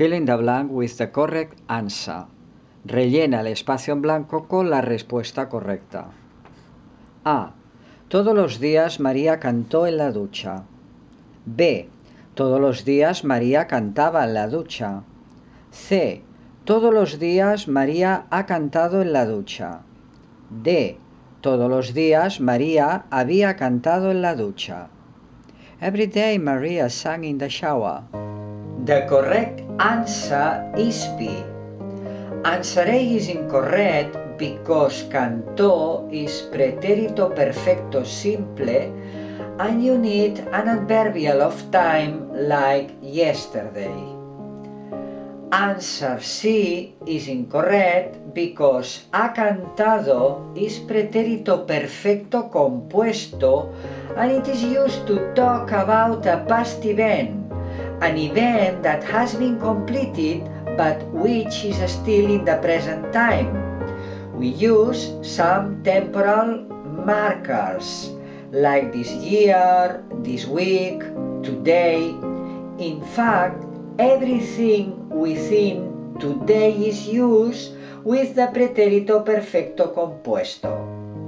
Fill in the blank with the correct answer. Rellena el espacio en blanco con la respuesta correcta. A. Todos los días María cantó en la ducha. B. Todos los días María cantaba en la ducha. C. Todos los días María ha cantado en la ducha. D. Todos los días María había cantado en la ducha. Every day Maria sang in the shower. The correct answer is B. Answer A is incorrect because cantó is pretérito perfecto simple and you need an adverbial of time like yesterday. Answer C is incorrect because ha cantado is pretérito perfecto compuesto and it is used to talk about a past event, an event that has been completed but which is still in the present time. We use some temporal markers like this year, this week, today. In fact, everything within today is used with the pretérito perfecto compuesto.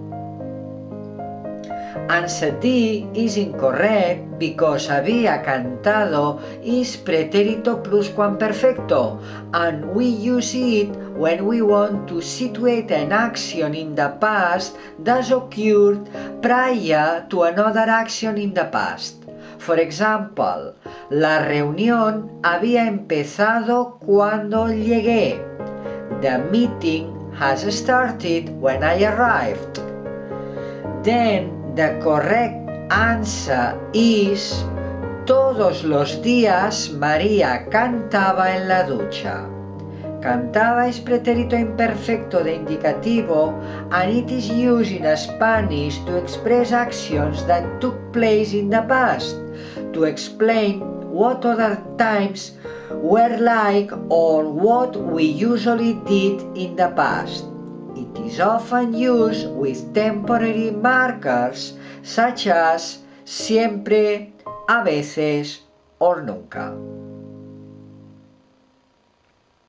Answer D is incorrect because había cantado is pretérito pluscuamperfecto and we use it when we want to situate an action in the past that occurred prior to another action in the past. For example, la reunión había empezado cuando llegué. The meeting has started when I arrived. Then the correct answer is todos los días María cantaba en la ducha. Cantaba es pretérito imperfecto de indicativo and it is used in Spanish to express actions that took place in the past, to explain what other times were like or what we usually did in the past. It is often used with temporary markers such as siempre, a veces or nunca.